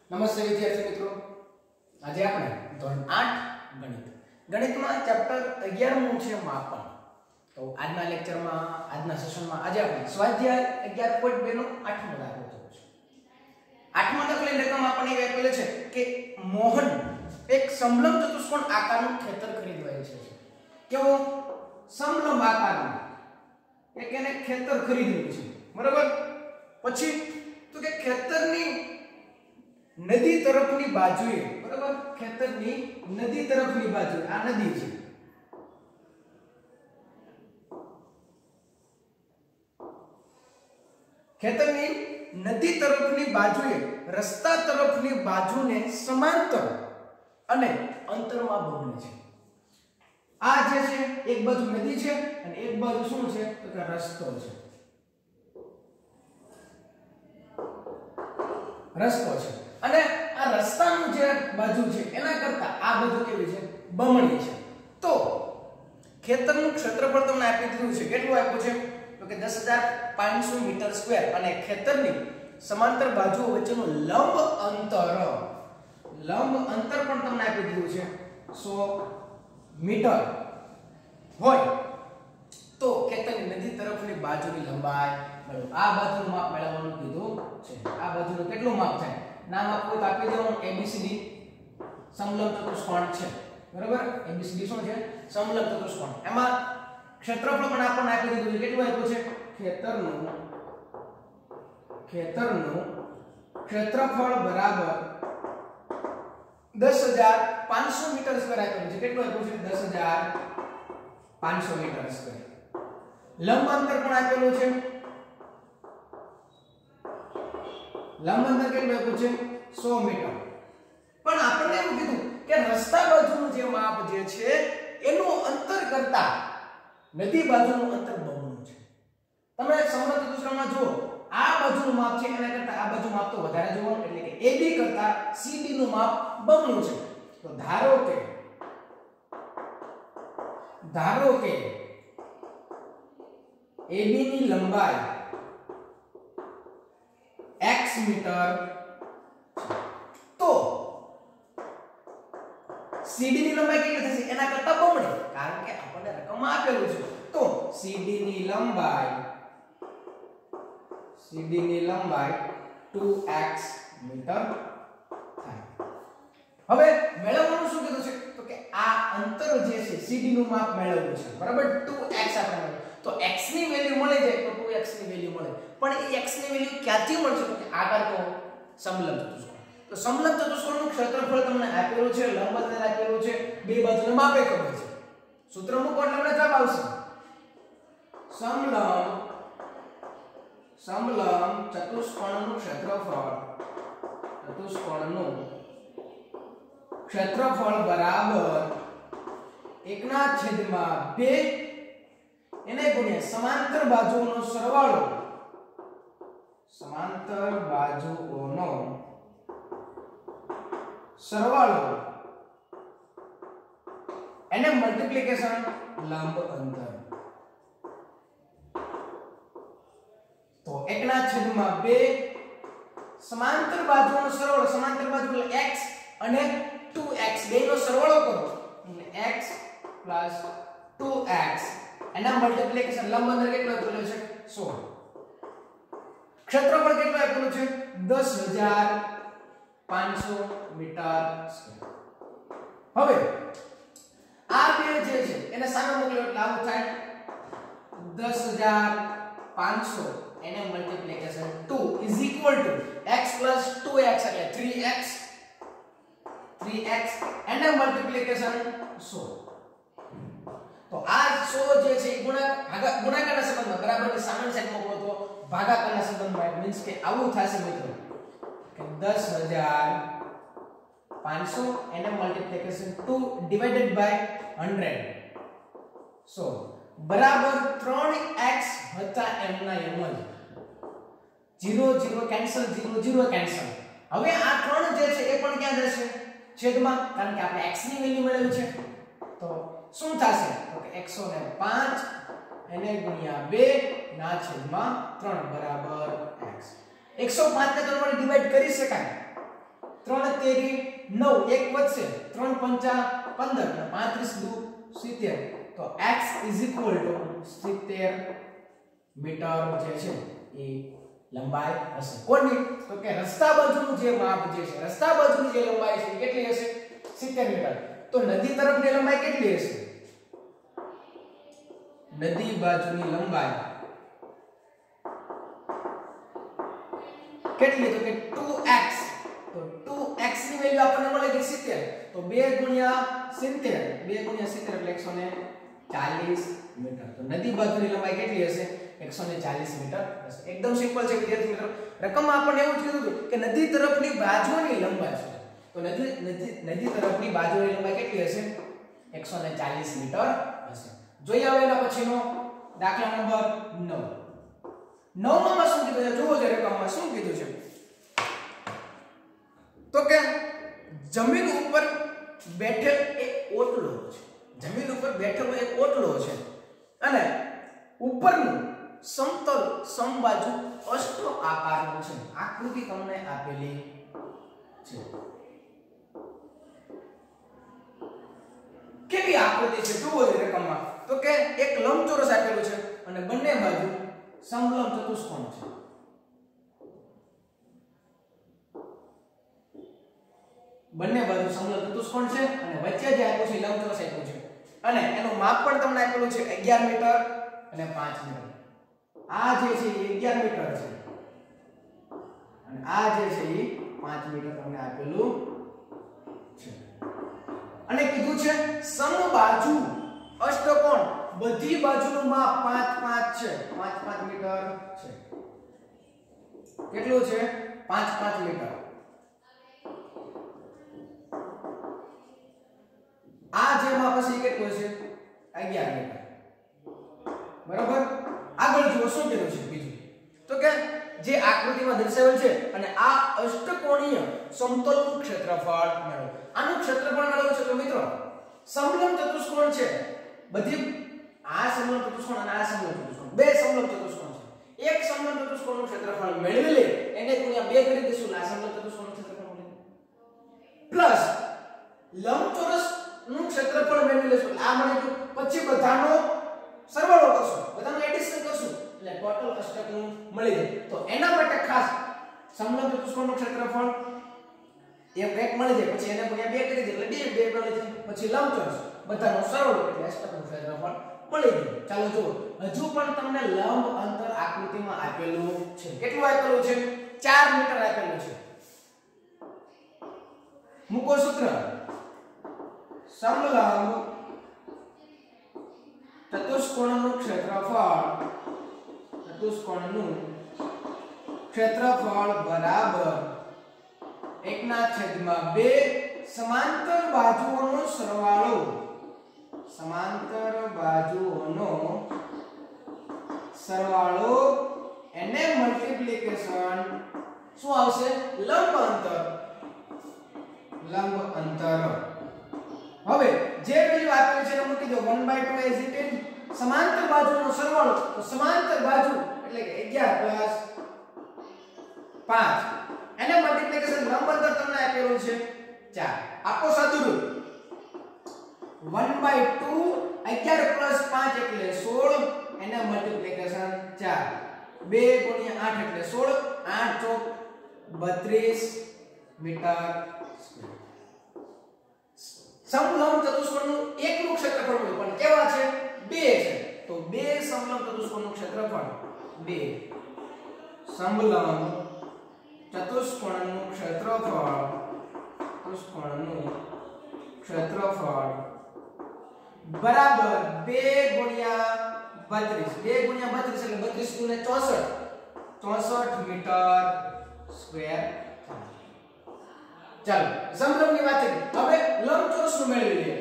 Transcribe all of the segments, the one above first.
નમસ્તે વિદ્યાર્થી મિત્રો, આજે આપણે ધોરણ 8 ગણિતમાં ચેપ્ટર 11 છે માપન. તો આજના લેક્ચરમાં આજના સેશનમાં આજે આપણે સ્વાધ્યાય 11.2 નો 8મો દાખલો જોઈશું. 8મો દાખલાની રકમ આપણને એ આપેલ છે કે મોહન એક સમલંબ ચતુષ્કોણ આકારનું ખેતર ખરીદવા ઈચ્છે છે. કેવો સમલંબ આકારનું એક એને ખેતર ખરીદવું છે, બરાબર. પછી તો કે ખેતરની નદી તરફની બાજુએ, બરાબર, ખેતરની નદી તરફની બાજુએ, આ નદી છે, ખેતરની નદી તરફની બાજુએ રસ્તા તરફની બાજુને સમાંતર અને અંતરમાં બમણી છે. આ જે છે એક બાજુ નદી છે અને એક બાજુ શું છે તો કે રસ્તો છે, રસ્તો છે. અને આ રસ્તાનું જે બાજુ છે એના કરતા આ બાજુ કેવી છે, બમણી છે. તો ખેતરનું ક્ષેત્રફળ તમને આપી દીધું છે. કેટલું આપ્યું છે તો કે 10,500 મીટર સ્ક્વેર અને ખેતરની સમાંતર બાજુઓ વચ્ચેનું લંબ અંતર પણ તમને આપી દીધું છે 100 મીટર હોય તો ખેતરની નદી તરફની બાજુની લંબાઈ મેળવો. આ બાજુનું માપ મેળવવાનું કીધું છે. આ બાજુનું કેટલું માપ થાય નામ આપવું તો આપી દેવાનું. ABCD સમલંબ ચતુષ્કોણ છે, બરાબર. ABCD શું છે? સમલંબ ચતુષ્કોણ. એમાં ક્ષેત્રફળ પણ આપણને આપી દીધું છે. કેટલું આપ્યું છે? ખેતરનું ક્ષેત્રફળ બરાબર 10,500 મીટર સ્ક્વેર આપેલું છે. કેટલું આપ્યું છે? 10,500 મીટર સ્ક્વેર. લંબ અંતર પણ આપેલું છે. લંબ અંતર કેટલું આપ્યું છે? 100 મીટર. પણ આપણને એવું કીધું કે રસ્તા બાજુનું જે માપ જે છે એનું અંતર કરતા નદી બાજુનું અંતર બમણું છે. તમે સમલંબ ચતુષ્કોણમાં જુઓ, આ બાજુનું માપ છે એના કરતા આ બાજુ માપ તો વધારે જોવાનું, એટલે કે AB કરતા CD નું માપ બમણું છે. તો ધારો કે AB ની લંબાઈ x મીટર તો CD ની લંબાઈ કેટલી થશે? એના કરતા બમણી, કારણ કે આપણને રકમમાં આપેલું છે. તો CD ની લંબાઈ 2x મીટર થાય. હવે મેળવવાનું શું કીધું છે તો કે આ અંતર જે છે CD નું માપ મેળવવું છે, બરાબર. 2x આપણે તો x ની વેલ્યુ મળી જાય તો 2x ની વેલ્યુ મળે. પણ એ x ની વેલ્યુ ક્યાંથી મળશે તો કે આગળ તો સમલંબ ચતુષ્કોણ. તો સમલંબ ચતુષ્કોણનું ક્ષેત્રફળ તમને આપેલું છે, લંબ અંતર આપેલું છે, બે બાજુને માપે ખબર છે. સૂત્ર મૂકો એટલે તમને જવાબ આવશે. સમલંબ ચતુષ્કોણનું ક્ષેત્રફળ બરાબર 1/2 એને ગુણ્યા સમાંતર બાજુઓનો સરવાળો એને મલ્ટીપ્લિકેશન લંબ અંતર. તો 1/2 સમાંતર બાજુઓનો સરવાળો, સમાંતર બાજુ એટલે x અને 2x બેનો સરવાળો કરો એટલે x + 2x એના મલ્ટીપ્લિકેશન લંબ અંતર કેટલું આપેલું છે? 16. ક્ષેત્રફળ કેટલું આપેલું છે? 10,500 મીટર સ્ક્વેર. હવે આ બે જે છે એને સામે મોકલો એટલે આવું થાય 10,500 એને મલ્ટીપ્લિકેશન 2 = x + 2x એટલે 3x એને મલ્ટીપ્લિકેશન 100. તો આ 100 જે છે ગુણાકારના સંબંધમાં બરાબરની સામેની સાઈડ મૂકો તો ભાગાકારના સંબંધમાં, મીન્સ કે આવું થશે મિત્રો કે 10,500 એને મલ્ટીપ્લિકેશન 2 / 100 સો બરાબર 3x વત્તા m ના m જ 0 કેન્સલ, 0 કેન્સલ. હવે આ 3 જે છે એ પણ ક્યાં જશે? છેદમાં, કારણ કે આપણે x ની વેલ્યુ મેળવી છે. તો શું થશે તો કે 105 એને ગુણ્યા 2 ના છેદમાં 3 બરાબર x. 105 ને 3 વડે ડિવાઈડ કરી શકાય 3 તેરી 9 એક વધશે 3 પંચા 15 35 દુ 70 તો x = 70 મીટર જે છે એ લંબાઈ હશે કોની તો કે રસ્તા બાજુનું જે માપ જે છે રસ્તા બાજુની જે લંબાઈ છે કેટલી હશે 70 મીટર તો નદી તરફની લંબાઈ કેટલી હશે નદી બાજુની લંબાઈ કેટલી તો કે 2x તો 2x ની વેલ્યુ આપણને મળે કે 70 તો 2 ગુણ્યા 70 એટલે 140 મીટર તો નદી બાજુની લંબાઈ કેટલી હશે 140 મીટર હશે એકદમ સિમ્પલ છે વિદ્યાર્થી મિત્રો રકમમાં આપણને એવું કીધું હતું કે નદી તરફની બાજુની લંબાઈ છે તો નદી તરફની બાજુની લંબાઈ કેટલી હશે 140 મીટર હશે જોઈએ હવે એના પછીનો દાખલા નંબર 9 માં શું કીધું છે જુઓ જે રકમમાં શું કીધું છે તો કે જમીન ઉપર બેઠેલ એક ઓટલો છે જમીન ઉપર બેઠેલો એક ઓટલો છે અને ઉપરનું સમતલ સમબાજુ અષ્ટ આકારનું છે આકૃતિ તમને આપેલી છે કેવી આકૃતિ છે જુઓ જે રકમમાં તો કે એક લંબચોરસ આપેલું છે અને બંને બાજુ સમલંબ ચતુષ્કોણ છે બંને બાજુ સમલંબ ચતુષ્કોણ છે અને વચ્ચે જે આપ્યું છે લંબચોરસ આપ્યું છે અને એનું માપ પણ તમને આપેલું છે 11 મીટર અને 5 મીટર આ જે છે એ 11 મીટર છે અને આ જે છે એ 5 મીટર તમને આપેલું છે અને કીધું છે સમબાજુ અષ્ટકોણ બધી બાજુનું માપ 5 5 છે 5 5 મીટર છે કેટલું છે 5 5 મીટર આ જે માપ છે કેટલું છે 11 મીટર બરાબર આગળ જુઓ શું કીધું છે બીજું તો કે જે આકૃતિમાં દર્શાવેલ છે અને આ અષ્ટકોણીય સમતલનું ક્ષેત્રફળ મેળવો આનું ક્ષેત્રફળ મેળવવું છે તો મિત્રો સમલંબ ચતુષ્કોણ છે બધી આ સમલંબ ચતુષ્કોણ અને આ સમલંબ ચતુષ્કોણ બે સમલંબ ચતુષ્કોણ છે એક સમલંબ ચતુષ્કોણનું ક્ષેત્રફળ મેળવી લે એને ગુણ્યા 2 કરી દઈશું આ સમલંબ ચતુષ્કોણનું ક્ષેત્રફળ મળે પ્લસ લંબચોરસ નું ક્ષેત્રફળ મેળવી લેશું આ મળે તો પછી બધાનો સરવાળો કરશું બધાનું એડિશન કરશું એટલે ટોટલ અષ્ટકનું મળી જાય તો એના માટે ખાસ સમલંબ ચતુષ્કોણનું ક્ષેત્રફળ એક મળી જાય પછી એને ગુણ્યા 2 કરી દે એટલે 2 મળી જાય પછી લંબચોરસ બધાનો સરવાળો એટલે અષ્ટકનું ક્ષેત્રફળ મળી જાય ચાલો જુઓ હજુ પણ તમને લંબ અંતર આકૃતિમાં આપેલું છે કેટલું આપેલું છે 4 મીટર આપેલું છે મૂકો સૂત્ર સમલંબ ચતુષ્કોણનું ક્ષેત્રફળ બરાબર 1/2 સમાંતર બાજુઓનો સરવાળો એને મલ્ટીપ્લિકેશન શું આવશે લંબ અંતર હવે જે વેલ્યુ આપેલી છે એને મૂકી દો 1/2 એઝ ઇટ ઇઝ સમાંતર બાજુનો સરવાળો તો સમાંતર બાજુ એટલે કે 11 + 5 એને મલ્ટીપ્લિકેશન લંબ અંતર તમને આપેલું છે 4 આપો સાદુરૂપ 1/2 11 + 5 એટલે 16 એને મલ્ટીપ્લિકેશન 4 2 × 8 એટલે 16 8 ચોક 32 મીટર સ્ક્વેર સમલંબ ચતુષ્કોણનું એકનું ક્ષેત્રફળ મળ્યું પણ કેવા છે 2 છે તો 2 સમલંબ ચતુષ્કોણનું ક્ષેત્રફળ 2 સમલંબ ચતુષ્કોણનું ક્ષેત્રફળ બરાબર 2 × 32 એટલે 32 × 64 મીટર સ્ક્વેર ચાલો સમલંબની વાત કરી હવે લંબચોરસનું મેળવી લઈએ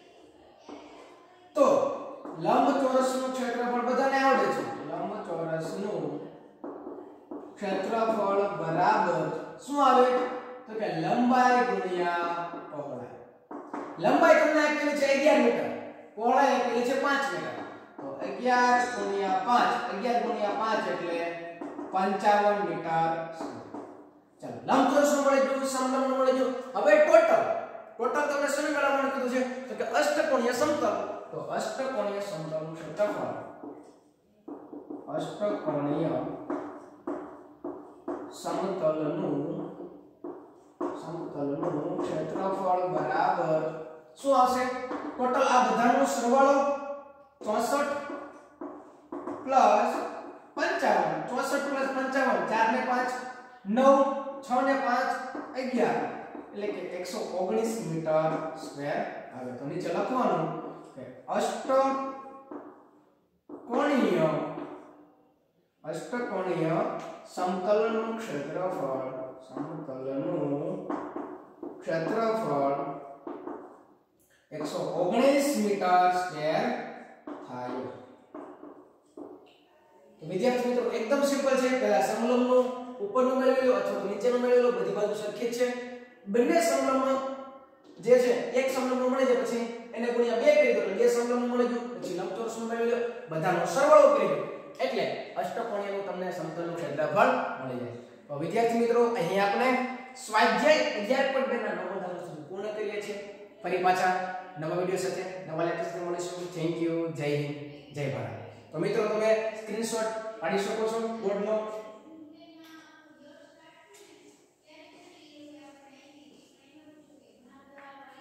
તો લંબચોરસનું ક્ષેત્રફળ બધાને આવડે છે લંબચોરસનું ક્ષેત્રફળ બરાબર શું આવે તો કે લંબાઈ ગુણ્યા પહોળાઈ લંબાઈ તમને આપેલી છે 11 મીટર પહોળાઈ આપેલી છે 5 મીટર તો 11 × 5 એટલે 55 મીટર ચાલો લંબચોરસનું મળી ગયું, સમલંબનું મળી ગયું. હવે ટોટલ તમને શું મેળવવાનું કીધું છે તો કે અષ્ટકોણીય સમતલ. તો અષ્ટકોણીય સમતલનું ક્ષેત્રફળ, અષ્ટકોણીય સમતલનું ક્ષેત્રફળ બરાબર શું આવશે? ટોટલ આ બધાનો સરવાળો 64 પ્લસ 55, 64 પ્લસ 55, 4 ને 5 9, 6 ને 5 11, એટલે કે 119 મીટર સ્ક્વેર આવે. તો નીચે લખવાનું કે અષ્ટકોણીય સમતલનું ક્ષેત્રફળ 119 મીટર સ્ક્વેર થાય. તો વિદ્યાર્થી મિત્રો એકદમ સિમ્પલ છે. પહેલા સમલંબનું ઉપરનું મેળવી લો અથવા તો નીચેનું મેળવી લો, બધી બાજુ સરખી જ છે. બંને સમલંબ જે છે એક સમલંબનું મળી જાય પછી એને ગુણ્યા 2 કરી દો એટલે બે સમલંબનું મળી ગયું. પછી લંબચોરસનું મેળવી લો, બધાનો સરવાળો કરી દો એટલે અષ્ટકોણીયનું તમને સમતલનું ક્ષેત્રફળ મળી જાય. તો વિદ્યાર્થી મિત્રો અહીં આપણે સ્વાધ્યાય 11.2 ના નવમો દાખલો સુધી પૂર્ણ કરીએ છીએ. ફરી પાછા નવા વિડિયો સાથે નવા લેક્ચર સાથે મળીશું. Thank you. જય હિન્દ, જય ભારત. તો મિત્રો તમે સ્ક્રીનશોટ પાડી શકો છો બોર્ડનો.